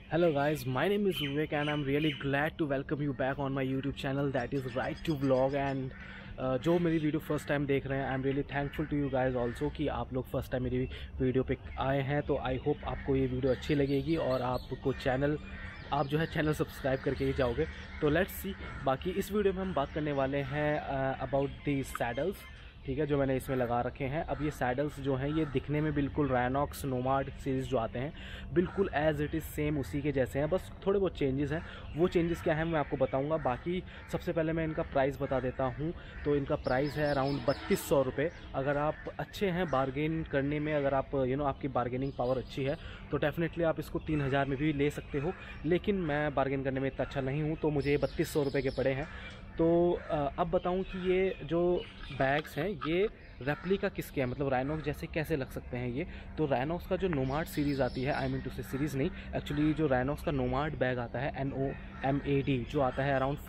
Hello guys, my name is Vivek and I'm really glad to welcome you back on my YouTube channel that is Right to Vlog and जो मेरी video first time देख रहे हैं I am really thankful to you guys also कि आप लोग first time मेरी video पे आए हैं। तो आई होप आपको ये वीडियो अच्छी लगेगी और आपको आप जो है चैनल सब्सक्राइब करके ही जाओगे। तो लेट्स सी, बाकी इस वीडियो में हम बात करने वाले हैं अबाउट दी सैडल्स, ठीक है, जो मैंने इसमें लगा रखे हैं। अब ये सैडल्स जो हैं ये दिखने में बिल्कुल रायनॉक्स नोमाड सीरीज़ जो आते हैं बिल्कुल एज़ इट इज़ सेम उसी के जैसे हैं, बस थोड़े बहुत चेंजेस हैं। वो चेंजेस क्या हैं मैं आपको बताऊंगा। बाकी सबसे पहले मैं इनका प्राइस बता देता हूं। तो इनका प्राइस है अराउंड 3200 रुपये। अगर आप अच्छे हैं बार्गेन करने में, अगर आप आपकी बार्गेनिंग पावर अच्छी है तो डेफिनेटली आप इसको 3000 में भी ले सकते हो, लेकिन मैं बार्गेन करने में इतना अच्छा नहीं हूँ तो मुझे 3200 रुपये के पड़े हैं। तो अब बताऊं कि ये जो बैग्स हैं ये रेप्लिका किसके हैं, मतलब रायनॉक्स जैसे कैसे लग सकते हैं ये। तो रायनॉक्स का जो नोमाड सीरीज़ आती है, I mean to say series नहीं, एक्चुअली जो रायनॉक्स का नोमाड बैग आता है NOMAD जो आता है अराउंड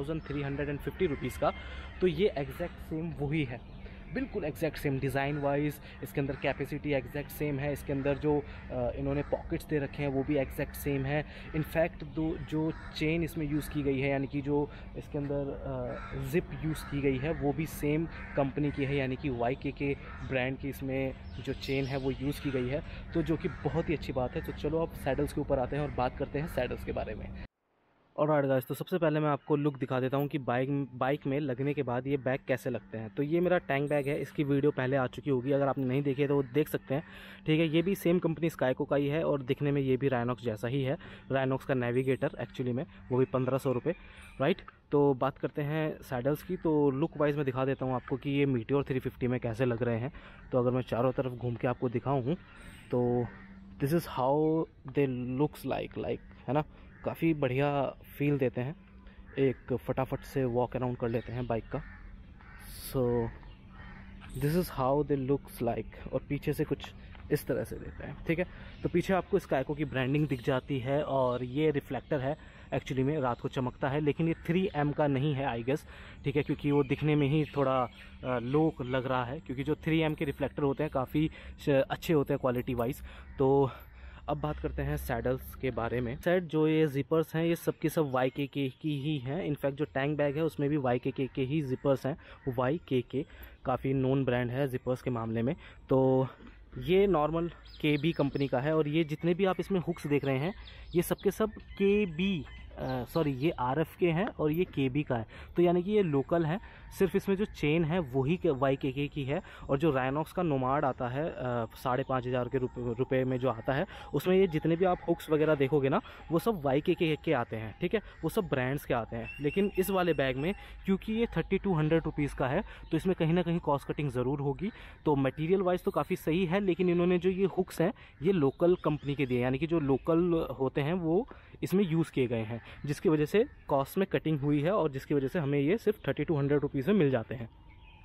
5350 रुपीज़ का, तो ये एग्जैक्ट सेम वही है, बिल्कुल एग्जैक्ट सेम डिज़ाइन वाइज। इसके अंदर कैपेसिटी एग्जैक्ट सेम है, इसके अंदर जो इन्होंने पॉकेट्स दे रखे हैं वो भी एग्जैक्ट सेम है। इनफैक्ट जो चेन इसमें यूज़ की गई है, यानी कि जो इसके अंदर ज़िप यूज़ की गई है वो भी सेम कंपनी की है, यानी कि YKK ब्रांड की इसमें जो चेन है वो यूज़ की गई है, तो जो कि बहुत ही अच्छी बात है। तो चलो अब सैडल्स के ऊपर आते हैं और बात करते हैं सैडल्स के बारे में। और राइट गाइस, तो सबसे पहले मैं आपको लुक दिखा देता हूँ कि बाइक में लगने के बाद ये बैग कैसे लगते हैं। तो ये मेरा टैंक बैग है, इसकी वीडियो पहले आ चुकी होगी, अगर आपने नहीं देखी है तो वो देख सकते हैं, ठीक है। ये भी सेम कंपनी स्काईको का ही है और दिखने में ये भी रायनॉक्स जैसा ही है, रायनॉक्स का नेविगेटर एक्चुअली में, वो भी 1500 रुपये, राइट। तो बात करते हैं सैडल्स की। तो लुक वाइज मैं दिखा देता हूँ आपको कि ये मीटियोर 350 में कैसे लग रहे हैं। तो अगर मैं चारों तरफ घूम के आपको दिखाऊँ तो this is how they looks like, है ना, काफ़ी बढ़िया फील देते हैं। एक फटाफट से वॉक अराउंड कर लेते हैं बाइक का। So this is how they looks like, और पीछे से कुछ इस तरह से देते हैं, ठीक है। तो पीछे आपको स्काईको की ब्रांडिंग दिख जाती है और ये रिफ्लेक्टर है, एक्चुअली में रात को चमकता है, लेकिन ये 3M का नहीं है आई गेस, ठीक है, क्योंकि वो दिखने में ही थोड़ा लो लग रहा है, क्योंकि जो 3M के रिफ्लेक्टर होते हैं काफ़ी अच्छे होते हैं क्वालिटी वाइज। तो अब बात करते हैं सैडल्स के बारे में। सैड जो ये जिपर्स हैं ये सब के सब YKK की ही हैं। इनफैक्ट जो टैंक बैग है उसमें भी YKK के ही जिपर्स हैं। YKK काफ़ी नोन ब्रांड है जिपर्स के मामले में। तो ये नॉर्मल KB कंपनी का है और ये जितने भी आप इसमें हुक्स देख रहे हैं ये सब के सब ये RF के हैं और ये KB का है, तो यानी कि ये लोकल है। सिर्फ इसमें जो चेन है वही YKK की है, और जो रायनॉक्स का नोमाड आता है 5500 के रुपए में जो आता है, उसमें ये जितने भी आप हुक्स वगैरह देखोगे ना वो सब YKK के आते हैं, ठीक है, वो सब ब्रांड्स के आते हैं। लेकिन इस वाले बैग में क्योंकि ये 3200 रुपीज़ का है तो इसमें कहीं ना कहीं कॉस्ट कटिंग ज़रूर होगी। तो मटीरियल वाइज तो काफ़ी सही है, लेकिन इन्होंने जो ये हुक्स हैं ये लोकल कंपनी के दिए, यानी कि जो लोकल होते हैं वो इसमें यूज़ किए गए हैं, जिसकी वजह से कॉस्ट में कटिंग हुई है और जिसकी वजह से हमें ये सिर्फ 3200 रुपीज़ में मिल जाते हैं।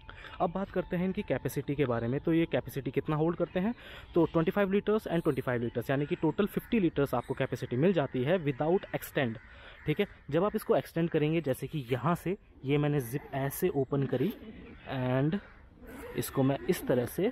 अब बात करते हैं इनकी कैपेसिटी के बारे में। तो ये कैपेसिटी कितना होल्ड करते हैं, तो 25 लीटर्स एंड 25 लीटर्स, यानी कि टोटल 50 लीटर्स आपको कैपेसिटी मिल जाती है विदाउट एक्सटेंड, ठीक है। जब आप इसको एक्सटेंड करेंगे, जैसे कि यहाँ से ये मैंने जिप ऐसे ओपन करी एंड इसको मैं इस तरह से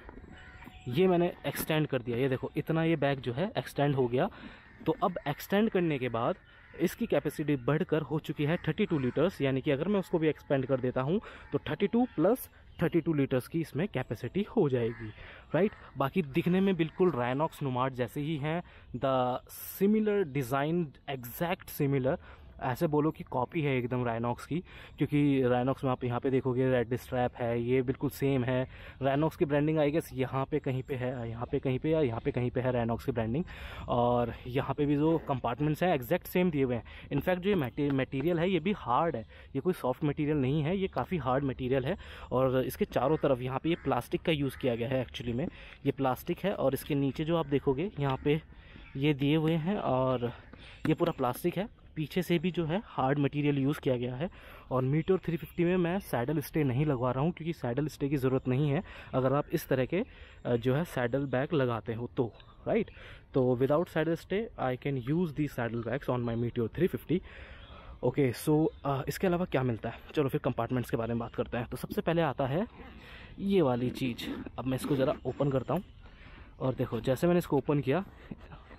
ये मैंने एक्सटेंड कर दिया, ये देखो इतना ये बैग जो है एक्सटेंड हो गया। तो अब एक्सटेंड करने के बाद इसकी कैपेसिटी बढ़कर हो चुकी है 32 लीटर्स, यानी कि अगर मैं उसको भी एक्सपेंड कर देता हूं तो 32 प्लस 32 लीटर्स की इसमें कैपेसिटी हो जाएगी, राइट। बाकी दिखने में बिल्कुल रायनॉक्स नोमाड जैसे ही हैं, the similar design, exact similar, ऐसे बोलो कि कॉपी है एकदम रायनॉक्स की, क्योंकि रायनॉक्स में आप यहाँ पे देखोगे रेड स्ट्रैप है, ये बिल्कुल सेम है। रायनॉक्स की ब्रांडिंग आई गेस यहाँ पे कहीं पे है, यहाँ पे कहीं पे या यहाँ पे कहीं पे है रायनॉक्स की ब्रांडिंग, और यहाँ पे भी जो कंपार्टमेंट्स हैं एग्जैक्ट सेम दिए हुए हैं। इनफैक्ट जो ये मटेरियल है ये भी हार्ड है, ये कोई सॉफ्ट मटेरियल नहीं है, ये काफ़ी हार्ड मटेरियल है। और इसके चारों तरफ यहाँ पे ये प्लास्टिक का यूज़ किया गया है, एक्चुअली में ये प्लास्टिक है, और इसके नीचे जो आप देखोगे यहाँ पे ये दिए हुए हैं और ये पूरा प्लास्टिक है। पीछे से भी जो है हार्ड मटेरियल यूज़ किया गया है। और मीटियोर 350 में मैं सैडल स्टे नहीं लगवा रहा हूँ, क्योंकि सैडल स्टे की ज़रूरत नहीं है अगर आप इस तरह के जो है सैडल बैग लगाते हो तो, राइट। तो without saddle stay I can use the saddle bags on my Meteor 350। Okay, so इसके अलावा क्या मिलता है, चलो फिर कंपार्टमेंट्स के बारे में बात करते हैं। तो सबसे पहले आता है ये वाली चीज़। अब मैं इसको ज़रा ओपन करता हूँ और देखो जैसे मैंने इसको ओपन किया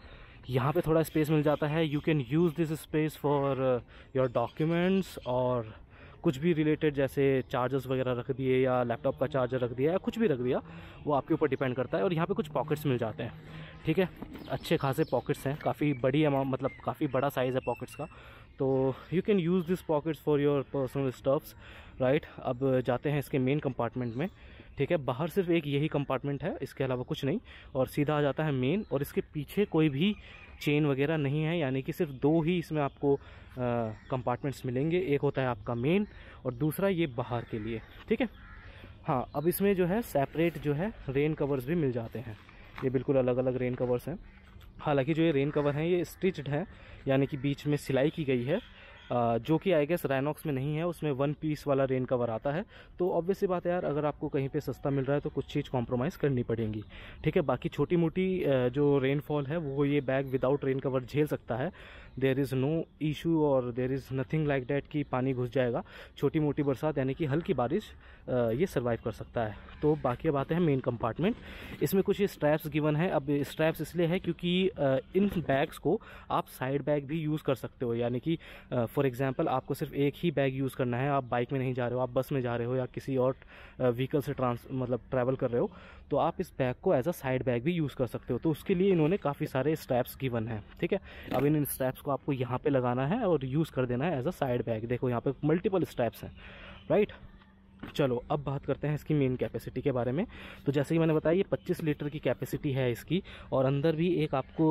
यहाँ पे थोड़ा स्पेस मिल जाता है। You can use this space for your documents और कुछ भी रिलेटेड, जैसे चार्जर्स वगैरह रख दिए या लैपटॉप का चार्जर रख दिया या कुछ भी रख दिया, वो आपके ऊपर डिपेंड करता है। और यहाँ पे कुछ पॉकेट्स मिल जाते हैं, ठीक है, अच्छे खासे पॉकेट्स हैं, काफ़ी बड़ी अमाउंट, मतलब काफ़ी बड़ा साइज़ है पॉकेट्स का। तो you can use this pockets for your personal stuffs, right. अब जाते हैं इसके मेन कंपार्टमेंट में, ठीक है। बाहर सिर्फ एक यही कंपार्टमेंट है, इसके अलावा कुछ नहीं, और सीधा आ जाता है मेन। और इसके पीछे कोई भी चेन वगैरह नहीं है, यानी कि सिर्फ दो ही इसमें आपको कंपार्टमेंट्स मिलेंगे। एक होता है आपका मेन और दूसरा ये बाहर के लिए, ठीक है। हाँ, अब इसमें जो है सेपरेट जो है रेन कवर्स भी मिल जाते हैं। ये बिल्कुल अलग अलग रेन कवर्स हैं। हालांकि जो ये रेन कवर हैं ये स्टिच्ड हैं, यानी कि बीच में सिलाई की गई है, जो कि आई गेस राइनॉक्स में नहीं है, उसमें 1 पीस वाला रेन कवर आता है। तो ऑब्वियस सी बात है यार, अगर आपको कहीं पे सस्ता मिल रहा है तो कुछ चीज़ कॉम्प्रोमाइज़ करनी पड़ेगी, ठीक है। बाकी छोटी मोटी जो रेनफॉल है वो ये बैग विदाउट रेन कवर झेल सकता है। देयर इज़ नो इशू और there is nothing like that कि पानी घुस जाएगा। छोटी मोटी बरसात यानी कि हल्की बारिश ये सर्वाइव कर सकता है। तो बाकी अब आते हैं मेन कंपार्टमेंट। इसमें कुछ स्ट्रैप्स गिवन है। अब स्ट्रैप्स इसलिए है क्योंकि इन बैग्स को आप साइड बैग भी यूज़ कर सकते हो, यानी कि फॉर एग्जांपल आपको सिर्फ एक ही बैग यूज़ करना है, आप बाइक में नहीं जा रहे हो, आप बस में जा रहे हो या किसी और व्हीकल से मतलब ट्रैवल कर रहे हो, तो आप इस बैग को एज अ साइड बैग भी यूज़ कर सकते हो। तो उसके लिए इन्होंने काफ़ी सारे स्ट्रैप्स गिवन हैं, ठीक है। अब इन स्ट्रैप्स को आपको यहाँ पे लगाना है और यूज़ कर देना है एज अ साइड बैग। देखो यहाँ पे मल्टीपल स्ट्रैप्स हैं, राइट। चलो अब बात करते हैं इसकी मेन कैपेसिटी के बारे में। तो जैसे ही मैंने बताया, ये 25 लीटर की कैपेसिटी है इसकी, और अंदर भी एक आपको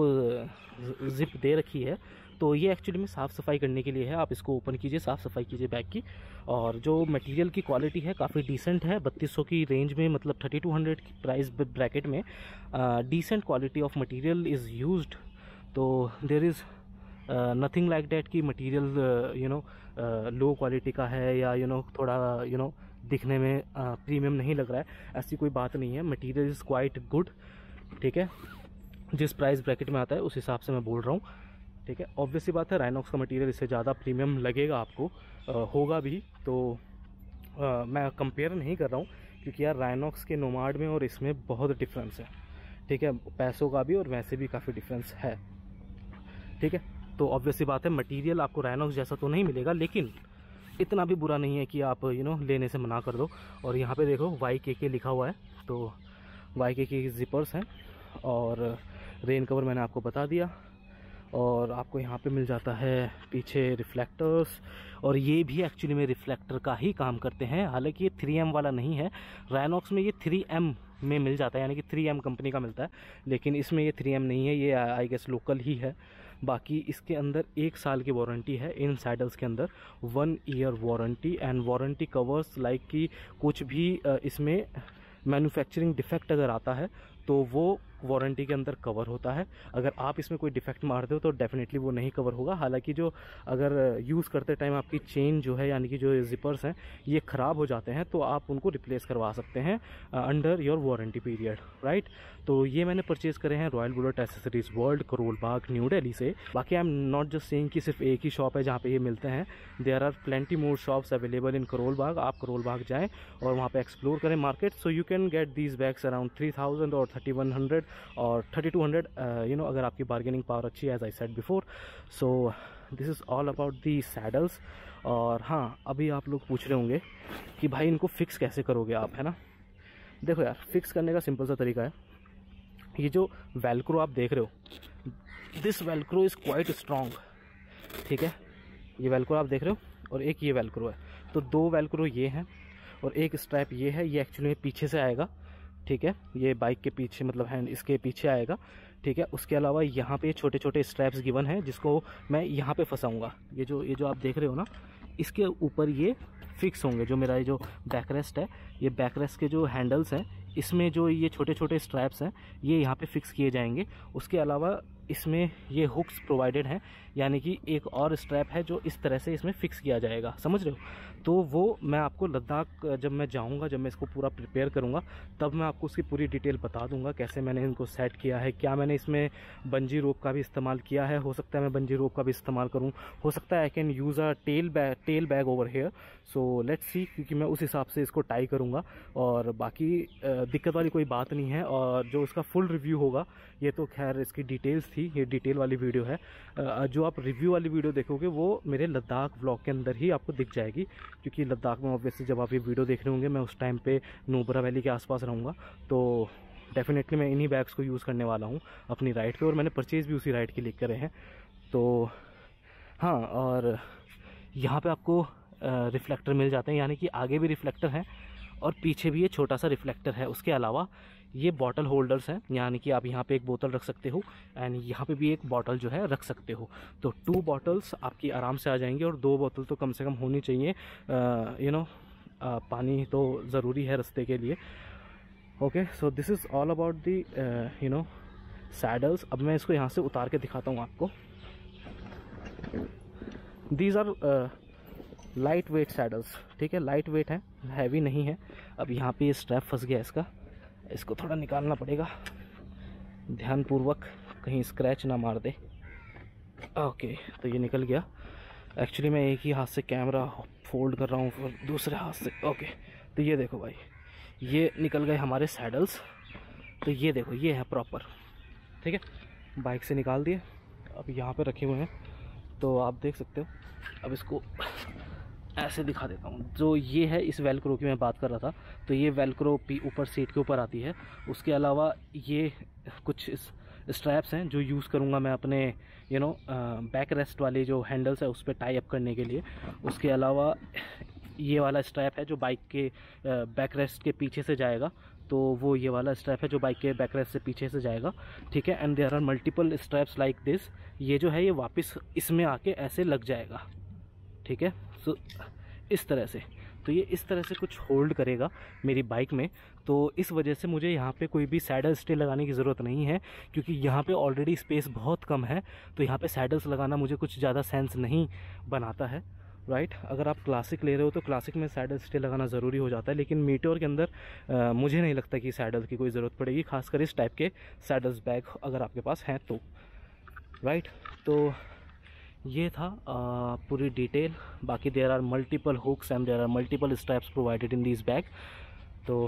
जिप दे रखी है। तो ये एक्चुअली में साफ़ सफाई करने के लिए है। आप इसको ओपन कीजिए, साफ़ सफाई कीजिए बैग की। और जो मटेरियल की क्वालिटी है काफ़ी डिसेंट है, 3200 की रेंज में, मतलब 3200 की प्राइस ब्रैकेट में decent quality of material is used. तो there is nothing like that कि मटेरियल लो क्वालिटी का है या थोड़ा दिखने में प्रीमियम नहीं लग रहा है, ऐसी कोई बात नहीं है। मटेरियल इज़ क्वाइट गुड, ठीक है। जिस प्राइस ब्रैकेट में आता है उस हिसाब से मैं बोल रहा हूँ, ठीक है। ऑब्वियसली बात है, राइनॉक्स का मटेरियल इससे ज़्यादा प्रीमियम लगेगा आपको, होगा भी। तो मैं कंपेयर नहीं कर रहा हूँ, क्योंकि यार राइनॉक्स के नोमाड में और इसमें बहुत डिफरेंस है, ठीक है। पैसों का भी और वैसे भी काफ़ी डिफरेंस है, ठीक है। तो ऑब्वियसली बात है, मटेरियल आपको राइनॉक्स जैसा तो नहीं मिलेगा, लेकिन इतना भी बुरा नहीं है कि आप लेने से मना कर दो। और यहाँ पे देखो YKK लिखा हुआ है, तो YKK की जिपर्स हैं। और रेन कवर मैंने आपको बता दिया। और आपको यहाँ पे मिल जाता है पीछे रिफ्लेक्टर्स, और ये भी एक्चुअली में रिफ्लेक्टर का ही काम करते हैं। हालांकि ये 3M वाला नहीं है, राइनॉक्स में ये 3M में मिल जाता है, यानी कि 3M कंपनी का मिलता है, लेकिन इसमें ये 3M नहीं है, ये आई गेस लोकल ही है। बाकी इसके अंदर 1 साल की वारंटी है, इन सैडल्स के अंदर 1 year warranty. And warranty covers like कि कुछ भी इसमें मैन्युफैक्चरिंग डिफेक्ट अगर आता है तो वो वारंटी के अंदर कवर होता है। अगर आप इसमें कोई डिफेक्ट मारते हो तो डेफिनेटली वो नहीं कवर होगा। हालांकि जो अगर यूज़ करते टाइम आपकी चेन जो है, यानी कि जो जिपर्स हैं, ये ख़राब हो जाते हैं, तो आप उनको रिप्लेस करवा सकते हैं under your warranty period, right. तो ये मैंने परचेज़ करे हैं Royal Bullet Accessories World, Karol Bagh, New Delhi से। बाकी I am not just saying कि सिर्फ एक ही शॉप है जहाँ पे ये मिलते हैं। There are plenty more shops available in Karol Bagh. आप करोल बाग जाएँ और वहाँ पे एक्सप्लोर करें market. So you can get these bags around 3000 और 3100 और 3200, अगर आपकी बार्गेनिंग पावर अच्छी है, as I said before. So this is all about the saddles. और हाँ, अभी आप लोग पूछ रहे होंगे कि भाई इनको फिक्स कैसे करोगे आप, है ना। देखो यार, फिक्स करने का सिंपल सा तरीका है। ये जो वेलक्रो आप देख रहे हो, this velcro is quite strong, ठीक है। ये वेलक्रो आप देख रहे हो और एक ये वेलक्रो है, तो 2 वेलक्रो ये हैं और एक स्ट्रैप ये है। ये एक्चुअली में पीछे से आएगा, ठीक है। ये बाइक के पीछे, मतलब हैंड इसके पीछे आएगा, ठीक है। उसके अलावा यहाँ पे छोटे छोटे स्ट्रैप्स गिवन हैं, जिसको मैं यहाँ पे फंसाऊंगा। ये जो आप देख रहे हो ना, इसके ऊपर ये फिक्स होंगे। जो मेरा ये जो बैकरेस्ट है, ये बैकरेस्ट के जो हैंडल्स हैं, इसमें जो ये छोटे छोटे स्ट्रैप्स हैं, ये यहाँ पे फिक्स किए जाएंगे। उसके अलावा इसमें ये हुक्स प्रोवाइडेड हैं, यानी कि एक और स्ट्रैप है जो इस तरह से इसमें फिक्स किया जाएगा, समझ रहे हो। तो वो मैं आपको लद्दाख जब मैं जाऊंगा, जब मैं इसको पूरा प्रिपेयर करूंगा, तब मैं आपको उसकी पूरी डिटेल बता दूंगा, कैसे मैंने इनको सेट किया है, क्या मैंने इसमें बंजी रोप का भी इस्तेमाल किया है। हो सकता है मैं बंजी रोप का भी इस्तेमाल करूं, हो सकता है I can use a tail bag over here. So let's see, क्योंकि मैं उस हिसाब से इसको टाई करूँगा। और बाकी दिक्कत वाली कोई बात नहीं है। और जो उसका फुल रिव्यू होगा, ये तो खैर इसकी डिटेल्स थी, ये डिटेल वाली वीडियो है। जो आप रिव्यू वाली वीडियो देखोगे वो मेरे लद्दाख व्लॉग के अंदर ही आपको दिख जाएगी, क्योंकि लद्दाख में ऑब्वियसली जब आप ये वीडियो देख रहे होंगे मैं उस टाइम पे नुब्रा वैली के आसपास रहूँगा, तो डेफिनेटली मैं इन्हीं बैग्स को यूज़ करने वाला हूँ अपनी राइड पे, और मैंने परचेज़ भी उसी राइड के लिए करे हैं। तो हाँ, और यहाँ पे आपको रिफ्लेक्टर मिल जाते हैं, यानी कि आगे भी रिफ्लेक्टर हैं और पीछे भी ये छोटा सा रिफ्लेक्टर है। उसके अलावा ये बॉटल होल्डर्स हैं, यानी कि आप यहाँ पे एक बोतल रख सकते हो एंड यहाँ पे भी एक बॉटल जो है रख सकते हो। तो 2 बॉटल्स आपकी आराम से आ जाएंगी, और 2 बोतल तो कम से कम होनी चाहिए। पानी तो ज़रूरी है रास्ते के लिए। Okay, so this is all about the saddles. अब मैं इसको यहाँ से उतार के दिखाता हूँ आपको। These are light weight saddles, ठीक है, लाइट वेट है, हैवी नहीं है। अब यहाँ पे ये स्ट्रैप फंस गया इसको थोड़ा निकालना पड़ेगा ध्यानपूर्वक, कहीं स्क्रैच ना मार दे। ओके, तो ये निकल गया। एक्चुअली मैं एक ही हाथ से कैमरा फोल्ड कर रहा हूँ फिर दूसरे हाथ से। ओके, तो ये देखो भाई, ये निकल गए हमारे सैडल्स। तो ये देखो, ये है प्रॉपर, ठीक है, बाइक से निकाल दिए, अब यहाँ पे रखे हुए हैं, तो आप देख सकते हो। अब इसको ऐसे दिखा देता हूँ। जो ये है, इस वेलक्रो की मैं बात कर रहा था, तो ये वेलक्रो ऊपर सीट के ऊपर आती है। उसके अलावा ये कुछ स्ट्रैप्स हैं जो यूज़ करूँगा मैं अपने बैक रेस्ट वाले जो हैंडल्स है उस पर टाई अप करने के लिए। उसके अलावा ये वाला स्ट्रैप है जो बाइक के बैक रेस्ट के पीछे से जाएगा, तो वो ये वाला स्ट्रैप है जो बाइक के बैक रेस्ट से पीछे से जाएगा, ठीक है। And there are multiple straps like this. ये जो है ये वापस इसमें आके ऐसे लग जाएगा, ठीक है। सो इस तरह से, तो ये इस तरह से कुछ होल्ड करेगा मेरी बाइक में। तो इस वजह से मुझे यहाँ पे कोई भी सैडल स्टे लगाने की ज़रूरत नहीं है, क्योंकि यहाँ पे ऑलरेडी स्पेस बहुत कम है। तो यहाँ पे सैडल्स लगाना मुझे कुछ ज़्यादा सेंस नहीं बनाता है, राइट। अगर आप क्लासिक ले रहे हो तो क्लासिक में सैडल स्टे लगाना ज़रूरी हो जाता है, लेकिन मीटियोर के अंदर मुझे नहीं लगता कि सैडल की कोई ज़रूरत पड़ेगी, खासकर इस टाइप के सैडल्स बैग अगर आपके पास हैं तो, राइट। तो ये था पूरी डिटेल। बाकी there are multiple hooks and there are multiple straps provided in this bag. तो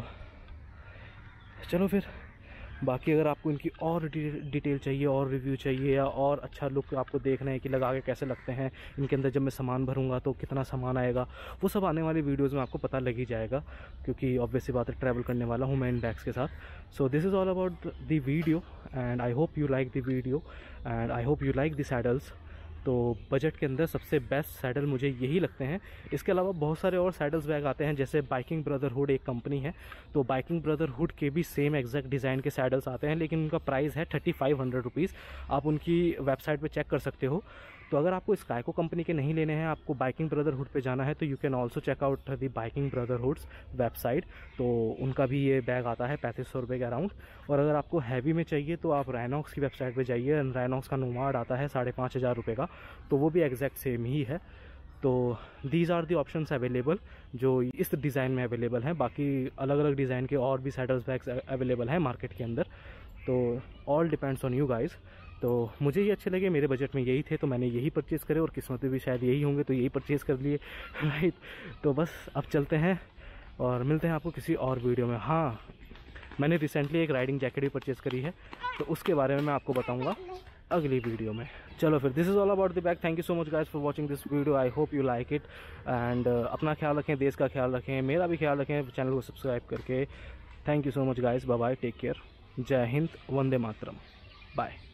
चलो फिर, बाकी अगर आपको इनकी और डिटेल चाहिए और रिव्यू चाहिए या और अच्छा लुक आपको देखना है कि लगा के कैसे लगते हैं इनके अंदर, जब मैं सामान भरूंगा तो कितना सामान आएगा, वो सब आने वाली वीडियोस में आपको पता लग ही जाएगा, क्योंकि ऑब्वियसली बात है ट्रैवल करने वाला हूँ मैं इन बैग्स के साथ। So this is all about the video and I hope you like the video and I hope you like the saddles. तो बजट के अंदर सबसे बेस्ट सैडल मुझे यही लगते हैं। इसके अलावा बहुत सारे और सैडल्स बैग आते हैं, जैसे बाइकिंग ब्रदरहुड एक कंपनी है, तो बाइकिंग ब्रदरहुड के भी सेम एग्जैक्ट डिज़ाइन के सैडल्स आते हैं, लेकिन उनका प्राइस है 3500 रुपीज़। आप उनकी वेबसाइट पे चेक कर सकते हो। तो अगर आपको स्काईको कंपनी के नहीं लेने हैं, आपको बाइकिंग ब्रदरहुड पे जाना है, तो you can also check out the Biking Brotherhood's website. तो उनका भी ये बैग आता है 3500 रुपये के अराउंड। और अगर आपको हैवी में चाहिए तो आप राइनॉक्स की वेबसाइट पे जाइए, राइनॉक्स का नोमाड आता है 5500 रुपये का, तो वो भी एग्जैक्ट सेम ही है। तो these are the options available जो इस डिज़ाइन में अवेलेबल हैं। बाकी अलग अलग डिज़ाइन के और भी सैडल्स बैग्स अवेलेबल हैं मार्केट के अंदर, तो all depends on you guys. तो मुझे ये अच्छे लगे, मेरे बजट में यही थे तो मैंने यही परचेज़ करे, और किस्मत में भी शायद यही होंगे तो यही परचेज़ कर लिए, राइट। तो बस अब चलते हैं और मिलते हैं आपको किसी और वीडियो में। हाँ, मैंने रिसेंटली एक राइडिंग जैकेट भी परचेज़ करी है, तो उसके बारे में मैं आपको बताऊँगा अगली वीडियो में। चलो फिर, this is all about the bag. Thank you so much guys for watching this video. I hope you like it and अपना ख्याल रखें, देश का ख्याल रखें, मेरा भी ख्याल रखें चैनल को सब्सक्राइब करके। Thank you so much guys, bye bye, take care, Jai Hind, Vande Mataram, bye.